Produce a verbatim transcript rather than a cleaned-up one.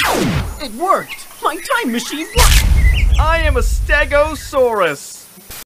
It worked! My time machine worked! I am a stegosaurus.